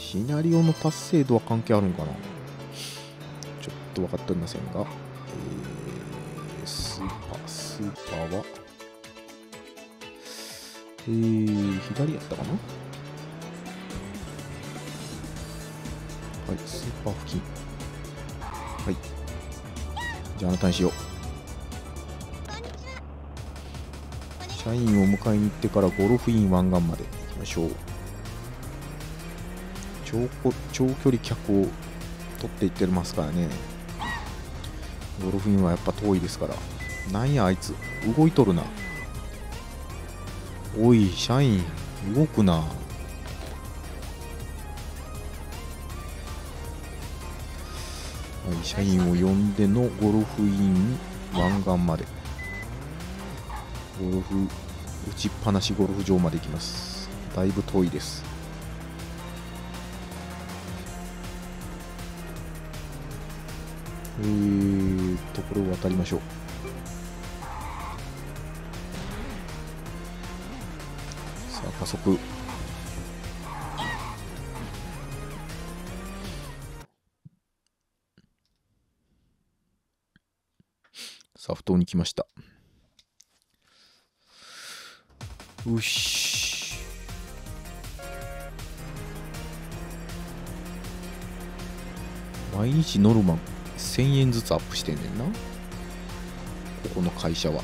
シナリオの達成度は関係あるんかな。ちょっと分かっておりませんが、スーパーは左やったかな。はい、スーパー付近。はい、じゃああなたにしよう。社員を迎えに行ってからゴルフイン湾岸まで行きましょう。長距離客を取っていってますからね。ゴルフインはやっぱ遠いですから。なんやあいつ動いとるな。おい社員動くな。はい、社員を呼んでのゴルフイン湾岸まで。ゴルフ打ちっぱなしゴルフ場まで行きます。だいぶ遠いです。これを渡りましょう。さあ加速。さあ埠頭に来ました。よし。毎日ノルマン1000円ずつアップしてんねんな、ここの会社は。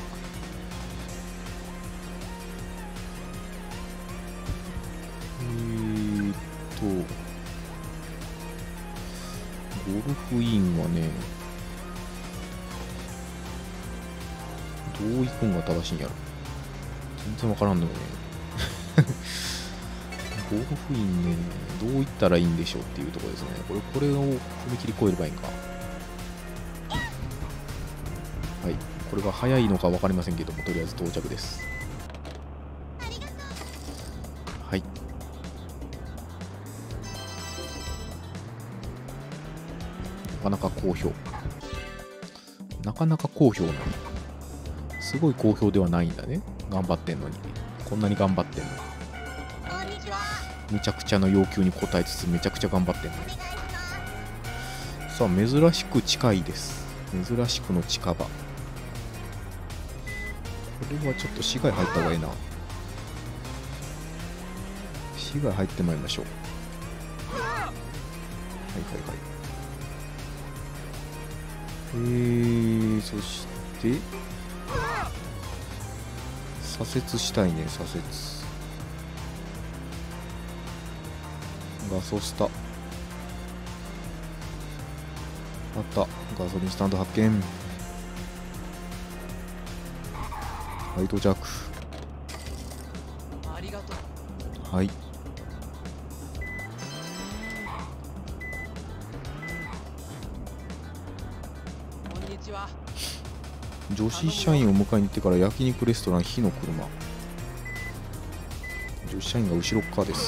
ゴルフインはね、どう行くんが正しいんやろ。全然わからんのよね。ゴルフインね、どう行ったらいいんでしょうっていうところですね。これを踏切越えればいいんか。はい、これが早いのか分かりませんけども、とりあえず到着です。はい。なかなか好評。なかなか好評なの。すごい好評ではないんだね。頑張ってんのに。こんなに頑張ってんのに。めちゃくちゃな要求に応えつつめちゃくちゃ頑張ってんのに。さあ、珍しく近いです。珍しくの近場。これはちょっと市街入った方がいいな。市街入ってまいりましょう。はいはいはい。そして左折したいね。左折。ガソスタ。あった。ガソリンスタンド発見。はい、到着。 ありがとう。 はい。 こんにちは。 女子社員を迎えに行ってから焼肉レストラン火の車。女子社員が後ろ側です。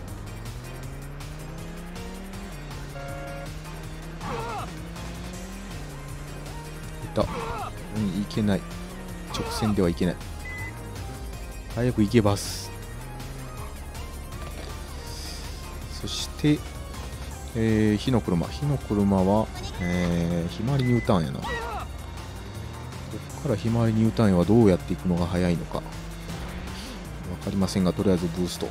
いた。いけない。直線ではいけない。早く行けます。そして、火の車。火の車は、ひまわりニューターンやな。ここからひまわりニューターンはどうやっていくのが早いのかわかりませんが、とりあえずブースト。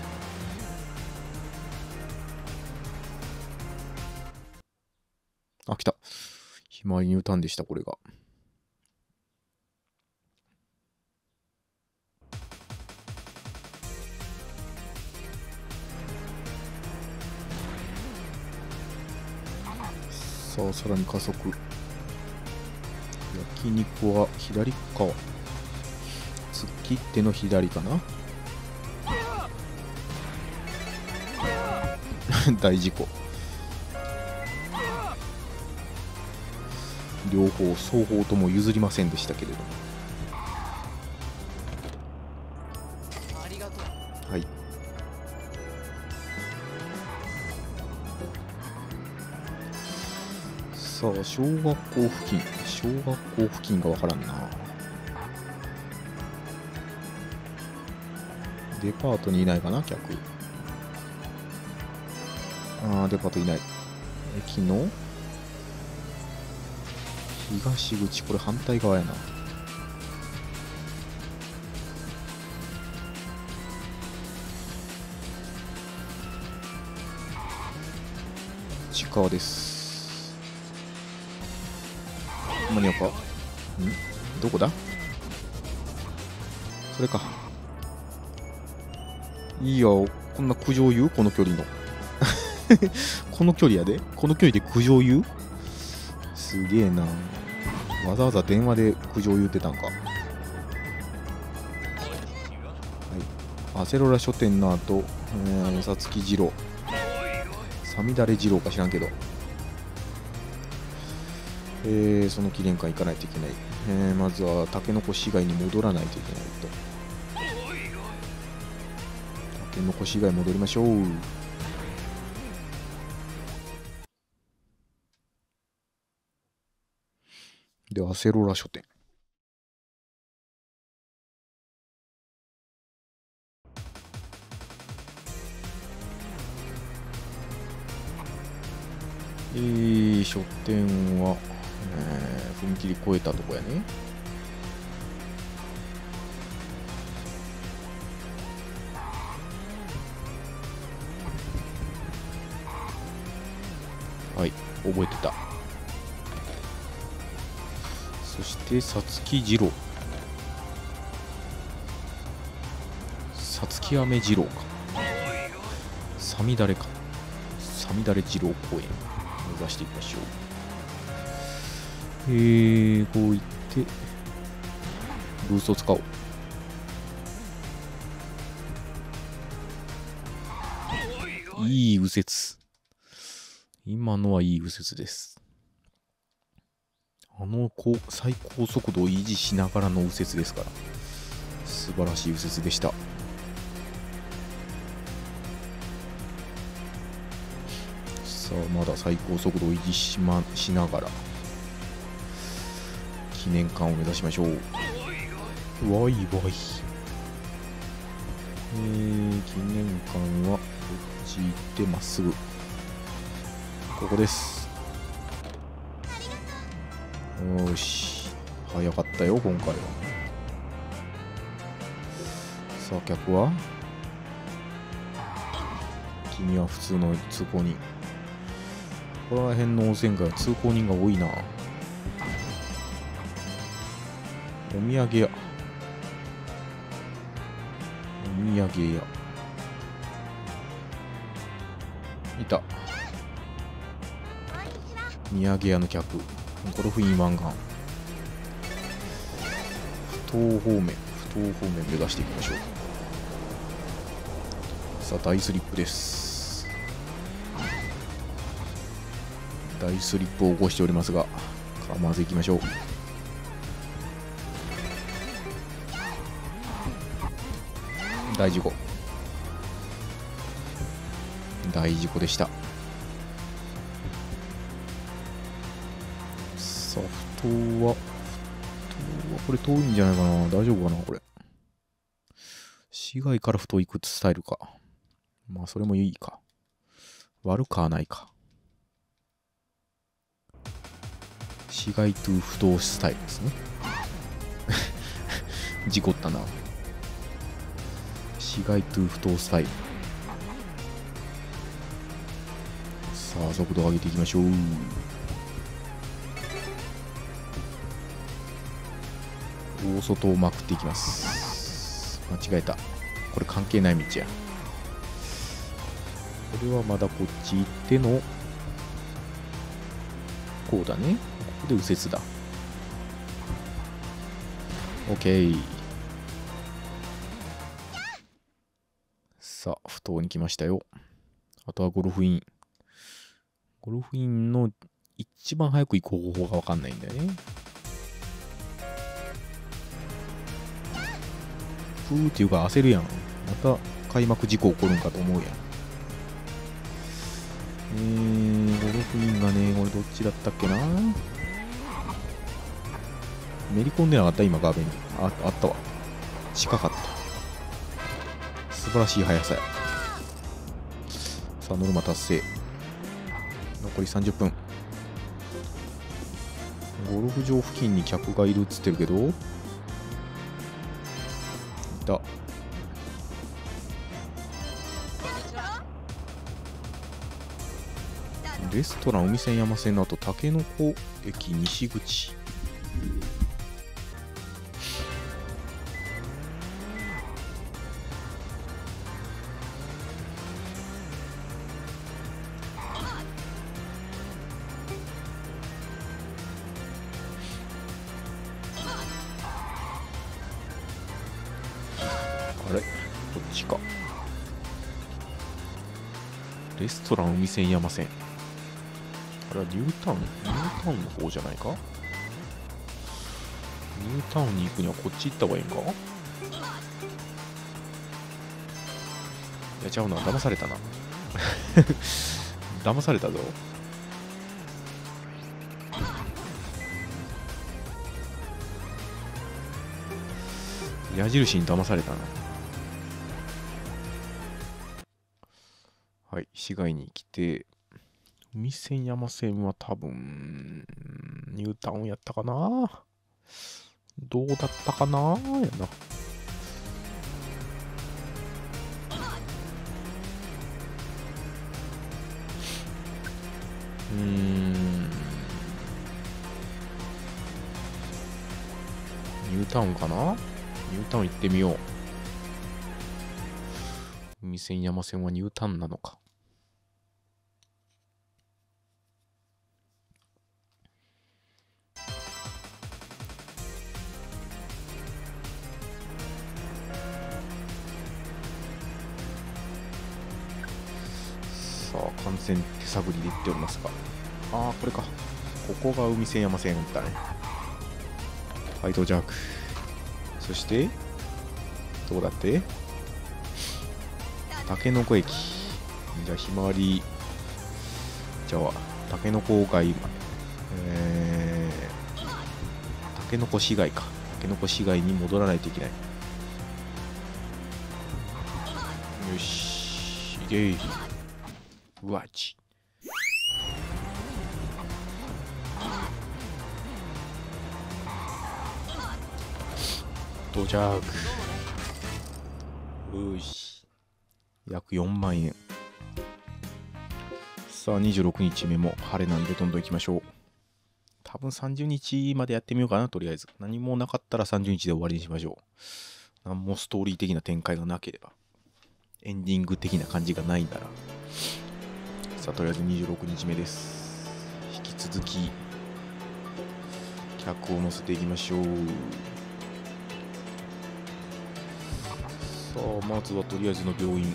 あ、来た。ひまわりニューターンでした、これが。さあ、さらに加速。焼肉は左か。突っ切っての左かな。大事故。両方双方とも譲りませんでしたけれども。 ありがとう。 はい。さあ、小学校付近。小学校付近がわからんな。デパートにいないかな、客。 デパートいない。駅の東口、これ反対側やな。地下です。間に合うか。どこだ。それか。いいよ、こんな苦情言う、この距離のこの距離やで、この距離で苦情言う、すげえな。わざわざ電話で苦情言ってたんか。はい、アセロラ書店の後、さつき二郎、さみだれ二郎か知らんけど、その記念館行かないといけない。まずはタケノコ市街に戻らないといけないと。タケノコ市街戻りましょう。で、アセロラ書店。書店は、踏切越えたとこやね。はい、覚えてた。そしてさつき二郎、さつき飴二郎か、さみだれか、さみだれ二郎公園目指していきましょう。こういってブースを使おう。いい右折、今のはいい右折です。最高速度を維持しながらの右折ですから、素晴らしい右折でした。さあ、まだ最高速度を維持しながら記念館を目指しましょう。わいわい。記念館はこっち行ってまっすぐ、ここです。よし、早かったよ今回は。さあ、客は君は普通の通行人。ここら辺の温泉街は通行人が多いな。お土産屋、お土産屋いた。土産屋の客、ゴルフイン湾岸、不当方面目指していきましょう。さあ、大スリップです。大スリップを起こしておりますが、構わず行きましょう。大事故、大事故でした。さあ、不当はこれ遠いんじゃないかな。大丈夫かなこれ。市街から不当行くスタイルか。まあそれもいいか。悪くはないか。市街トゥ不当スタイルですね。事故ったな。市街トゥ不当スタイル。さあ、速度を上げていきましょう。大外をまくっていきます。間違えた。これ関係ない道や。これはまだこっち行ってのこうだね。ここで右折だ。 OK。 さあ、不当に来ましたよ。あとはゴルフイン。ゴルフインの一番早く行く方法が分かんないんだよね。ふーっていうか焦るやん。また開幕事故起こるんかと思うやん。ゴルフインがね、これどっちだったっけな。めり込んでなかった今、画面に。あったわ。近かった。素晴らしい速さや。さあ、ノルマ達成。 残り30分。ゴルフ場付近に客がいるっつってるけど、いた。レストラン海線山線の後、竹の子駅西口。あれ、こっちか。レストラン海線山線。あれはニュータウンの方じゃないか。ニュータウンに行くにはこっち行った方がいいんか。いや、ちゃうな、騙されたな。騙されたぞ。矢印に騙されたな。はい、市街に来て、海線山線は多分、ニュータウンやったかな。どうだったかなやな。ニュータウンかな。ニュータウン行ってみよう。海線山線はニュータウンなのか。さあ、完全手探りで行っておりますが。ああ、これか。ここが海線山線だね。はい、到着。そして、どうだって？竹の子駅。じゃあ、ひまわり。じゃあ、竹の子街。竹の子市街か。竹の子市街に戻らないといけない。よし。いけい。うわち。到着。よし。約4万円。さあ、26日目も晴れなんでどんどん行きましょう。多分30日までやってみようかな、とりあえず。何もなかったら30日で終わりにしましょう。何もストーリー的な展開がなければ。エンディング的な感じがないなら。さあ、とりあえず26日目です。引き続き、客を乗せていきましょう。さあ、まずはとりあえずの病院。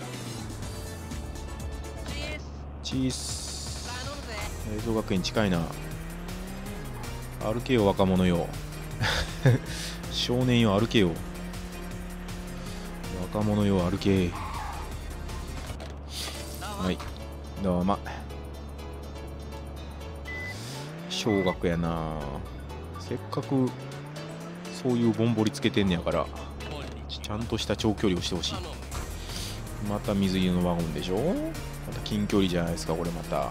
チース。映像学園近いな。歩けよ、若者よ。少年よ、歩けよ。若者よ、歩け。はい。どうも。小学やな。せっかくそういうぼんぼりつけてんねやから、ちゃんとした長距離をしてほしい。また水着のワゴンでしょ。また近距離じゃないですか、これまた。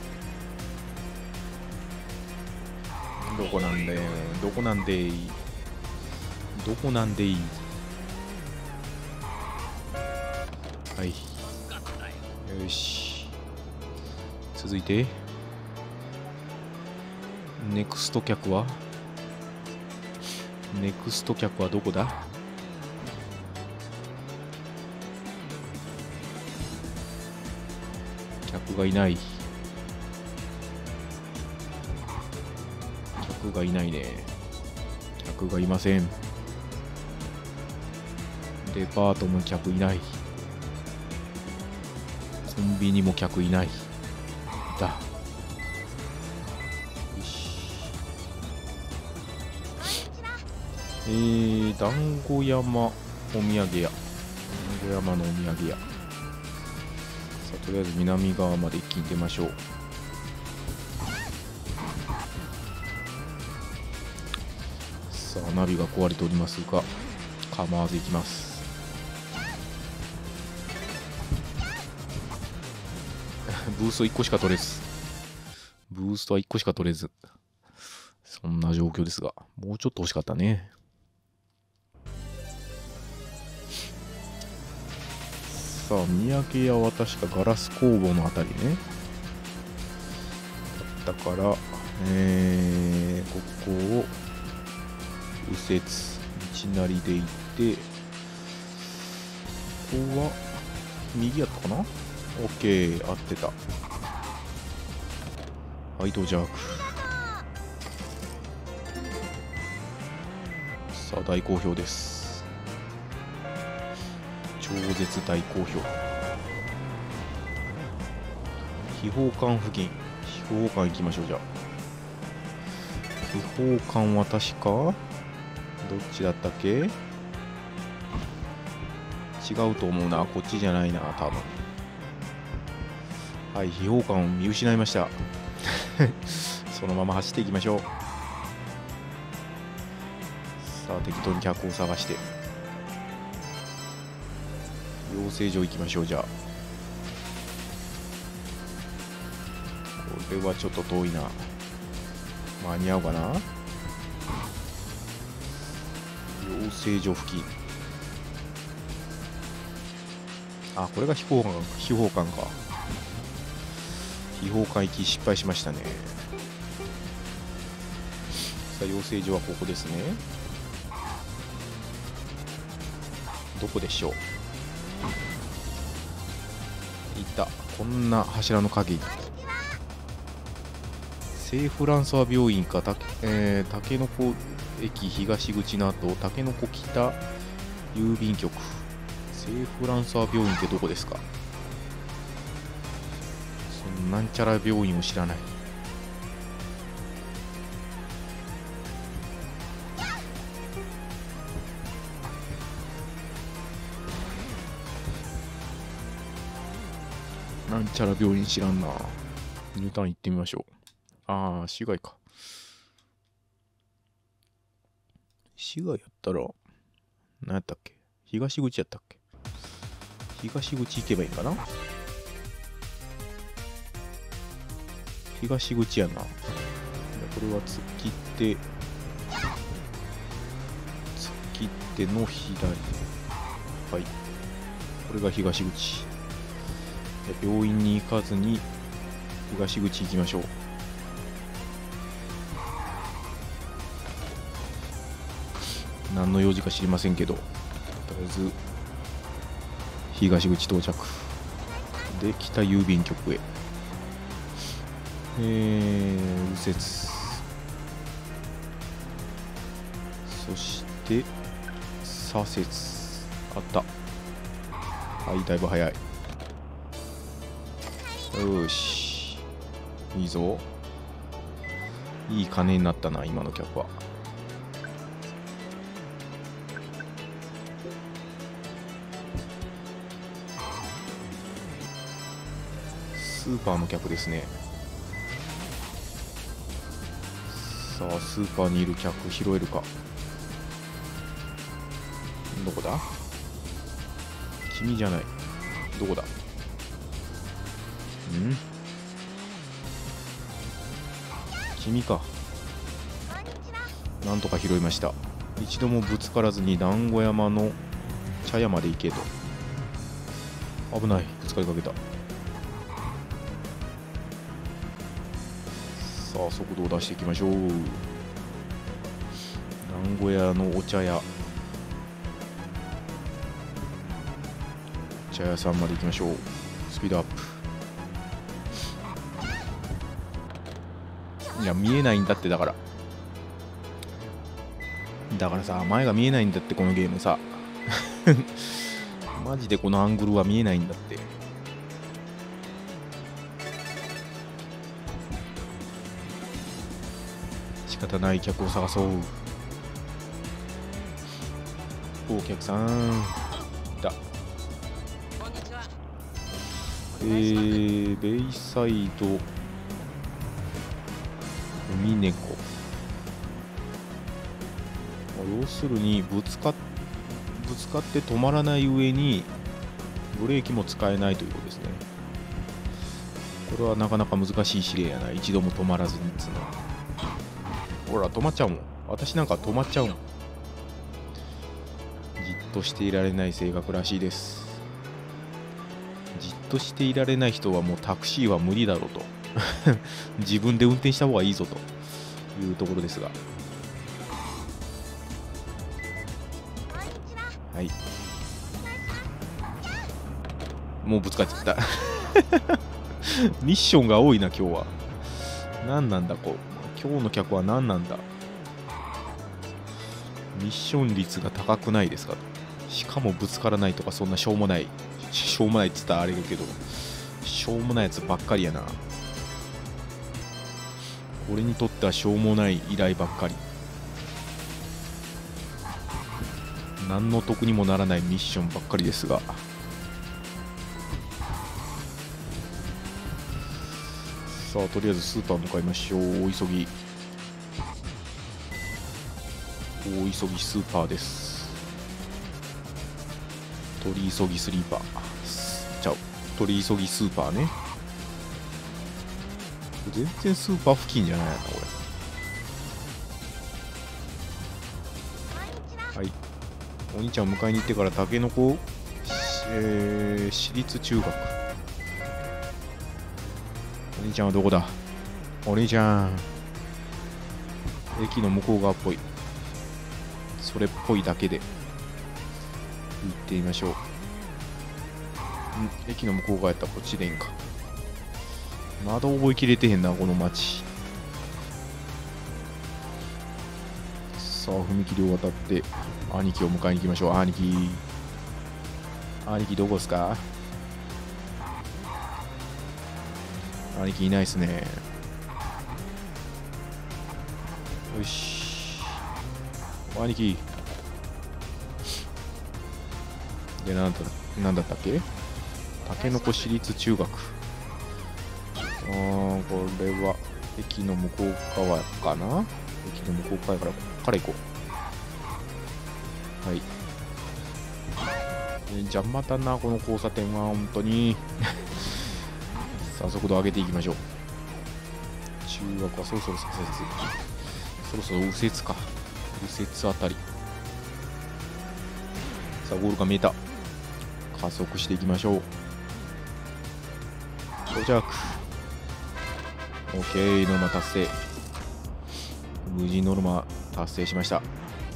どこなんだよ。どこなんでいい。どこなんでいい。はい。よし。続いて。ネクスト客はどこだ。客がいない。客がいないね。客がいません。デパートも客いない。コンビニも客いない。だ。よし。団子山お土産屋。団子山のお土産屋。さあ、とりあえず南側まで一気に出ましょう。さあ、ナビが壊れておりますが、構わず行きます。ブースト1個しか取れず。 ブーストは1個しか取れず、そんな状況ですが、もうちょっと欲しかったね。さあ、三宅屋は確かガラス工房のあたりね。だから、ここを右折、道なりで行って、ここは右やったかな？ OK、合ってた。はい、到着。さあ、大好評です。超絶大好評。秘宝館付近、秘宝館行きましょう。じゃあ秘宝館は確かどっちだったっけ？違うと思うな。こっちじゃないな、多分。はい、秘宝館を見失いました。そのまま走っていきましょう。さあ、適当に客を探して養成所行きましょう。じゃあこれはちょっと遠いな。間に合うかな。養成所付近。あ、これが秘宝館か。秘宝館行き失敗しましたね。さあ、養成所はここですね。どこでしょう。いた。こんな柱の陰に聖フランソワ病院か、竹の子駅東口の後、竹の子北郵便局。聖フランソワ病院ってどこですか？そのなんちゃら病院を知らない。なんちゃら病院知らんな。ニュータウン行ってみましょう。ああ、市街か。市街やったら、何やったっけ？東口やったっけ？東口行けばいいかな？東口やな。これは突っ切っての左。はい。これが東口。病院に行かずに東口行きましょう。何の用事か知りませんけど、とりあえず東口到着で、北郵便局へ右折、そして左折。あった。はい、だいぶ早い。よし、いいぞ。いい金になったな、今の客は。スーパーの客ですね。さあ、スーパーにいる客拾えるか。どこだ？君じゃない。どこだ？君か。なんとか拾いました。一度もぶつからずに団子山の茶屋まで行けと。危ない、ぶつかりかけた。さあ、速度を出していきましょう。団子屋のお茶屋、茶屋さんまで行きましょう。スピードアップ。いや、見えないんだって。だからさ、前が見えないんだって、このゲームさ。マジでこのアングルは見えないんだって。仕方ない、客を探そう。お客さんだ。ベイサイド海猫。要するにぶつかって止まらない上にブレーキも使えないということですね。 これはなかなか難しい指令やな。一度も止まらずにっつうの。ほら止まっちゃうもん。私なんか止まっちゃうもん。じっとしていられない性格らしいです。じっとしていられない人はもうタクシーは無理だろうと自分で運転した方がいいぞというところですが、はい、もうぶつかっちゃったミッションが多いな今日は。何なんだこう、今日の客は何なんだ。ミッション率が高くないですか。しかもぶつからないとか、そんなしょうもないっつったらあれだけど、しょうもないやつばっかりやな。俺にとってはしょうもない依頼ばっかり。何の得にもならないミッションばっかりですが、さあとりあえずスーパー向かいましょう。大急ぎスーパーです。取り急ぎスリーパーちゃう、取り急ぎスーパーね。全然スーパー付近じゃないなこれ。はい、お兄ちゃん迎えに行ってからタケノコ、私立中学。お兄ちゃんはどこだ。お兄ちゃん駅の向こう側っぽい。それっぽいだけで行ってみましょう。駅の向こう側やったらこっちでいいんか。まだ覚えきれてへんなこの街。さあ踏切を渡って兄貴を迎えに行きましょう。兄貴どこですか。兄貴いないっすね。よし兄貴で、なんだったっけ。たけのこ市立中学。これは駅の向こう側かな。駅の向こう側からこっから行こう。はい、邪魔だなこの交差点は本当にさあ速度上げていきましょう。中学はそろそろ左折、そろそろ右折か。右折あたり。さあゴールが見えた。加速していきましょう。到着。 OK、 ノルマ達成。無事ノルマ達成しました。さ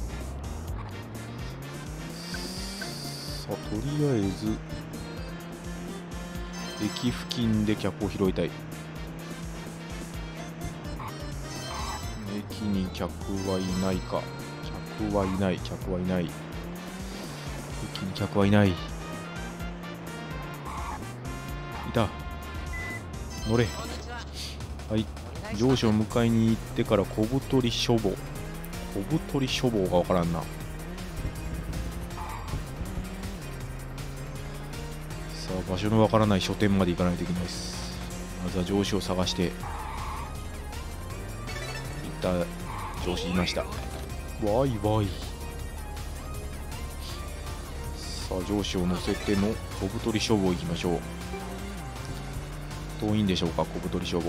あとりあえず駅付近で客を拾いたい。駅に客はいないか。客はいない。駅に客はいない。いた。乗れ。はい、上司を迎えに行ってから小太り処方。小太り処方がわからんな。さあ場所のわからない書店まで行かないといけないです。まずは上司を探して行った上司いました。わいわい。さあ上司を乗せての小太り処方行きましょう。遠いんでしょうか小太り処方。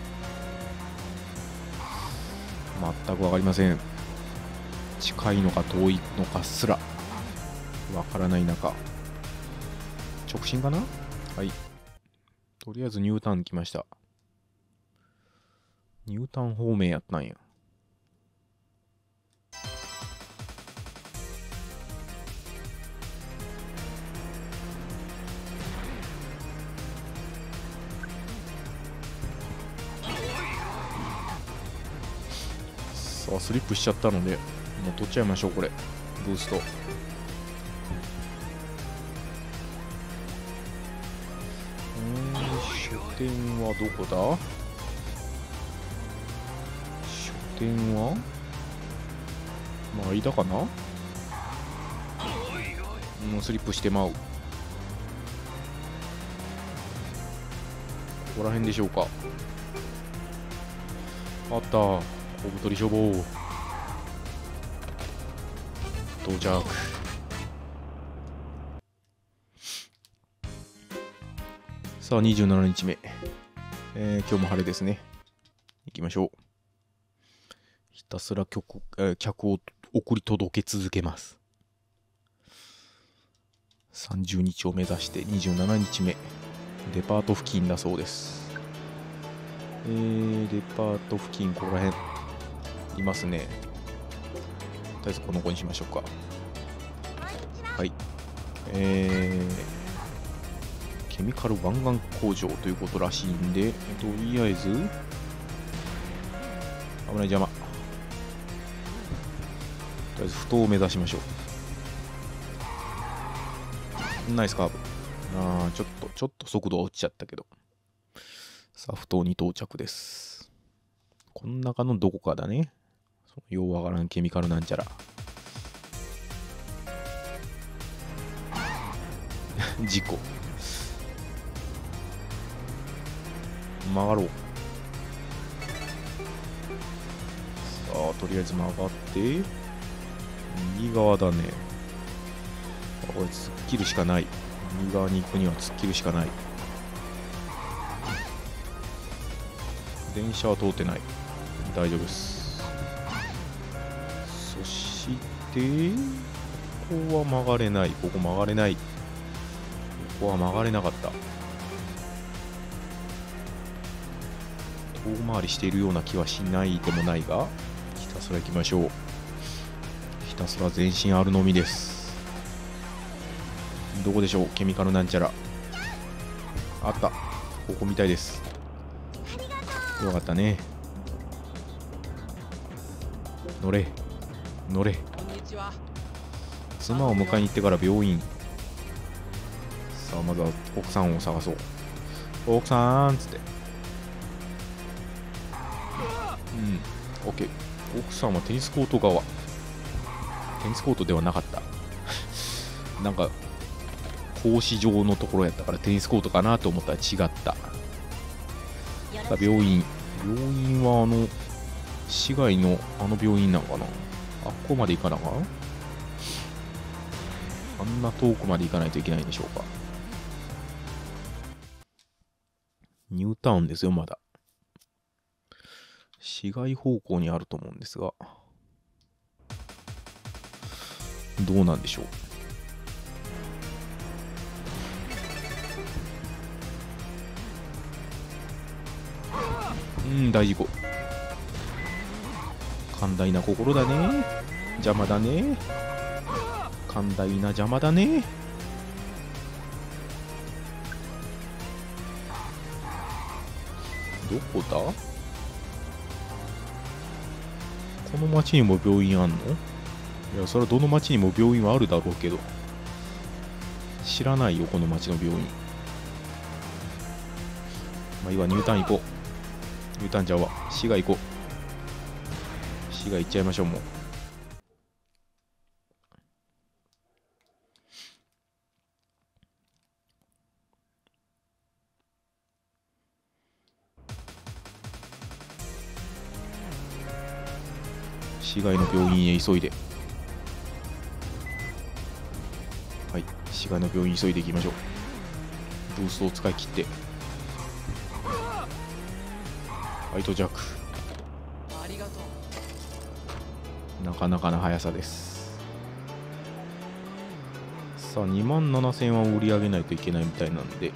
全く分かりません。近いのか遠いのかすら分からない中、直進かな。はい、とりあえずニュータウン来ました。ニュータウン方面やったんや。さあスリップしちゃったのでもう取っちゃいましょう。これブースト。書店はどこだ。書店はまあ間かな。もうスリップしてまう。ここら辺でしょうか。あった、小太り処方。到着。さあ27日目。 今日も晴れですね。行きましょう。ひたすら客を送り届け続けます。30日を目指して27日目。デパート付近だそうです。デパート付近、ここら辺いますね。とりあえずこの子にしましょうか。はい。ケミカル湾岸工場ということらしいんで、とりあえず、危ない邪魔。とりあえず、埠頭を目指しましょう。ナイスカーブ。ちょっと速度は落ちちゃったけど。さあ、埠頭に到着です。この中のどこかだね。ようわからんケミカルなんちゃら。事故。曲がろう。さあ、とりあえず曲がって、右側だね。これ突っ切るしかない。右側に行くには突っ切るしかない。電車は通ってない。大丈夫です。そして、ここは曲がれない。ここ曲がれない。ここは曲がれなかった。遠回りしているような気はしないでもないが、ひたすら行きましょう。ひたすら前進あるのみです。どこでしょう、ケミカルなんちゃら。あった。ここみたいです。よかったね。乗れ乗れ。妻を迎えに行ってから病院。さあ、まずは奥さんを探そう。奥さんっつって。OK。奥さんはテニスコート側。テニスコートではなかった。なんか、格子状のところやったからテニスコートかなと思ったら違った。さあ、病院。病院は市外の病院なのかな。あっこまで行かなかな。あんな遠くまで行かないといけないんでしょうか。ニュータウンですよ、まだ。市街方向にあると思うんですが、どうなんでしょう。大事故。寛大な心だね。邪魔だね。寛大な邪魔だね。どこだ？この町にも病院あんの？いや、それはどの町にも病院はあるだろうけど、知らないよ、この町の病院。まあいいわ、ニュータウン行こう。ニュータウンちゃうわ。市街行こう。市街行っちゃいましょう、もう。市外の病院へ急いで。はい、市外の病院急いでいきましょう。ブーストを使い切って。ライトジャック。 ありがとう。なかなかな速さです。さあ、27000は売り上げないといけないみたいなんで。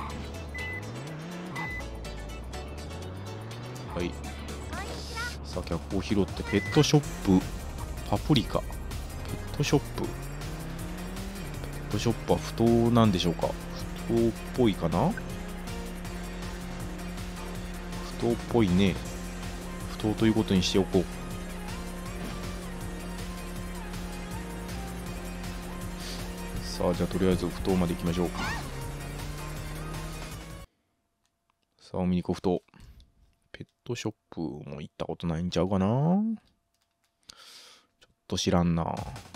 はい。さあ、客を拾ってペットショップパプリカ。ペットショップ。ペットショップは埠頭なんでしょうか。埠頭っぽいかな。埠頭っぽいね。埠頭ということにしておこう。さあ、じゃあとりあえず埠頭まで行きましょう。さあ、見に行こう、埠頭。ペットショップも行ったことないんちゃうかな。ちょっと知らんな。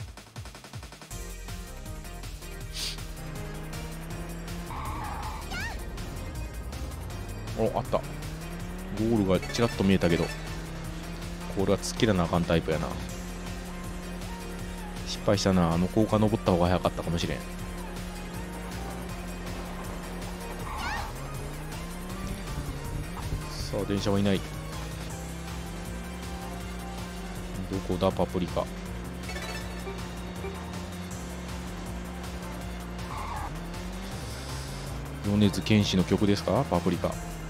お、あった。ゴールがちらっと見えたけど、これは突っ切らなあかんタイプやな。失敗したな。高架登った方が早かったかもしれん。 さあ電車はいない。どこだパプリカ。米津玄師の曲ですかパプリカ。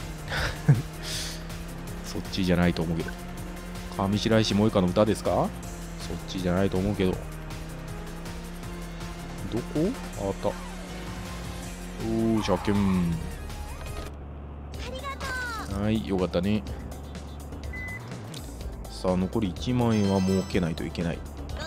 そっちじゃないと思うけど。上白石萌歌の歌ですか？そっちじゃないと思うけど。どこ？あった。おー、車検。はい、よかったね。さあ、残り1万円は儲けないといけない。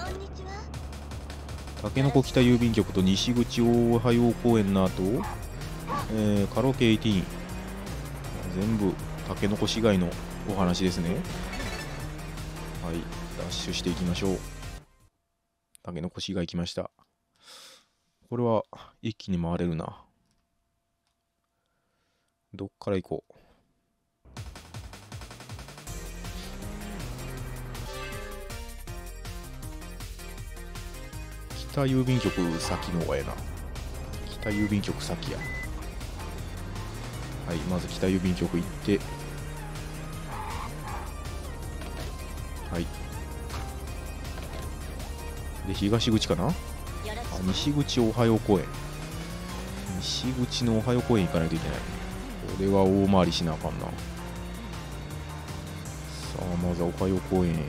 たけのこ北郵便局と西口大葉洋公園の後、カラオケ18。全部たけのこ市街のお話ですね。はい、ダッシュしていきましょう。たけのこ市街来ました。これは一気に回れるな。どっから行こう。北郵便局先の方がええな。北郵便局先や。はい、まず北郵便局行って、はい。で、東口かなあ、西口おはよう公園。西口のおはよう公園行かないといけない。これは大回りしなあかんな。さあ、まずはおはよう公園へ。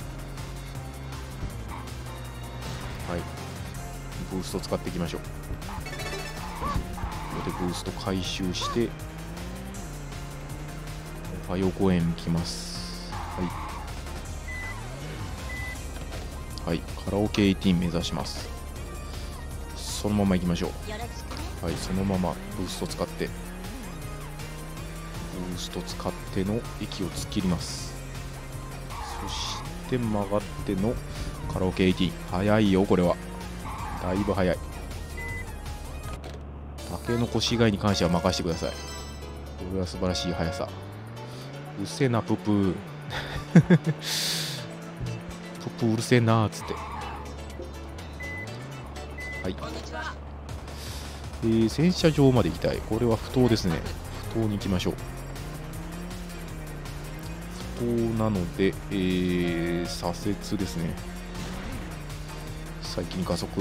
はい。ブースト使っていきましょう。ここでブースト回収して、おはよう公園行きます。はい。カラオケ18目指します。そのまま行きましょう。はい。そのままブースト使って、ブースト使っての息を突っ切ります。そして曲がってのカラオケ18。早いよ、これは。だいぶ早い。たけのこ市街に関しては任せてください。これは素晴らしい速さ。うっせえな、ププー。ププうるせえなーっつって。はい。洗車場まで行きたい。これは不当ですね。不当に行きましょう。不当なので、左折ですね。最近加速。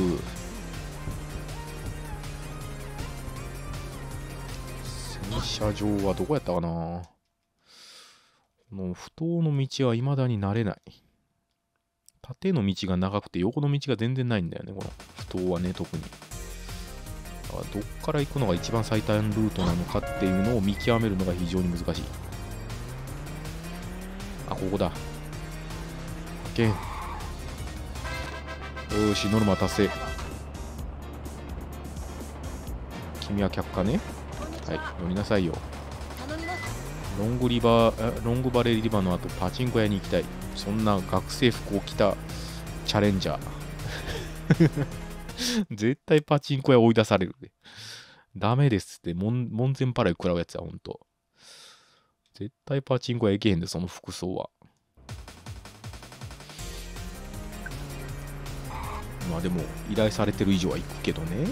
洗車場はどこやったかな。この不当の道は未だに慣れない。縦の道が長くて横の道が全然ないんだよね、この不当はね、特に。だからどっから行くのが一番最短ルートなのかっていうのを見極めるのが非常に難しい。あ、ここだ。けん。よーし、ノルマ達成。君は却下ね。はい、乗りなさいよ。ロングバレーリバーの後、パチンコ屋に行きたい。そんな学生服を着たチャレンジャー。絶対パチンコ屋追い出されるで。ダメですって、門前払い食らうやつや、ほんと。絶対パチンコ屋行けへんで、その服装は。まあでも、依頼されてる以上は行くけどね。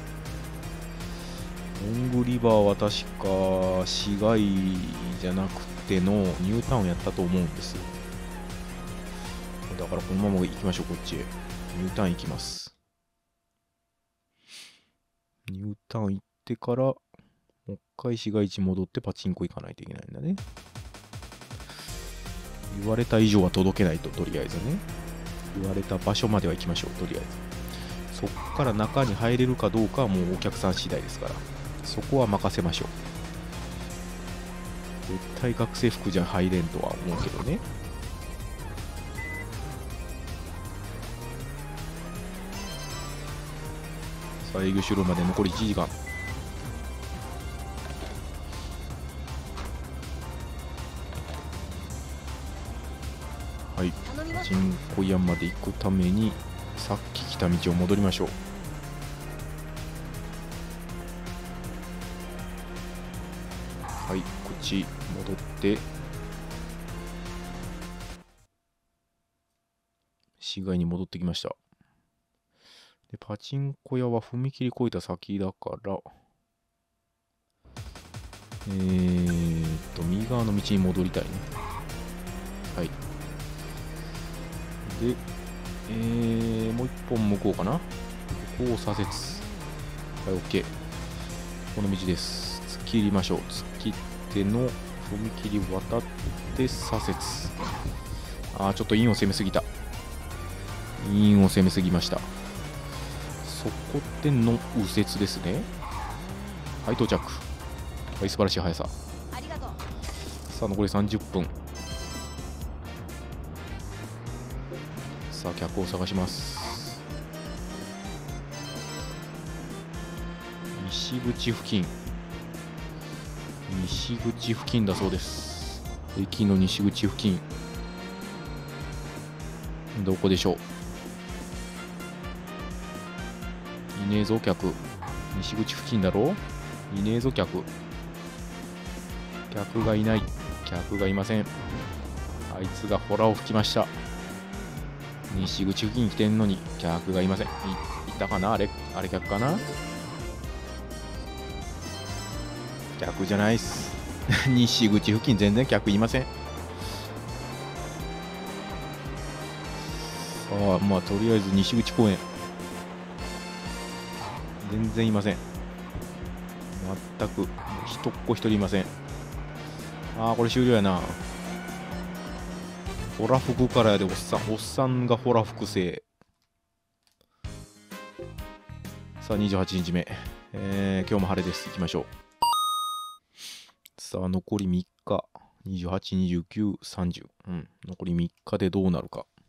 ロングリバーは確か市街じゃなくてのニュータウンやったと思うんですよ。だからこのまま行きましょう、こっちへ。ニュータウン行きます。ニュータウン行ってから、もう一回市街地戻ってパチンコ行かないといけないんだね。言われた以上は届けないと、とりあえずね。言われた場所までは行きましょう、とりあえず。そっから中に入れるかどうかはもうお客さん次第ですから。そこは任せましょう。絶対学生服じゃ入れんとは思うけどね。さあ、営業終了まで残り1時間。はい。パチンコ屋まで行くために、さっき来た道を戻りましょう。はい、こっち戻って、市街に戻ってきました。で、パチンコ屋は踏切越えた先だから、 右側の道に戻りたいね。はい。で、もう一本向こうかな。ここを左折。はい、OK。この道です。突っ切りましょう。突っ切っての踏切渡って左折。ちょっとインを攻めすぎた。インを攻めすぎました。そこでの右折ですね。はい、到着。はい、素晴らしい速さ。 ありがとう。 さあ、残り30分。さあ、客を探します。西口付近。西口付近だそうです。駅の西口付近。どこでしょう。いねえぞ、客。西口付近だろう。いねえぞ、客。客がいない。客がいません。あいつがホラを吹きました。西口付近来てんのに客がいません。いたかな、あれ客かな。客じゃないっす。西口付近全然客いません。さあ、まあとりあえず西口公園。全然いません。全く人っ子一人いません。これ終了やな。ホラ吹くからやで、おっさんがホラ吹くせい。さあ、28日目。今日も晴れです。行きましょう。さあ、残り3日。28、29、30。残り3日でどうなるか。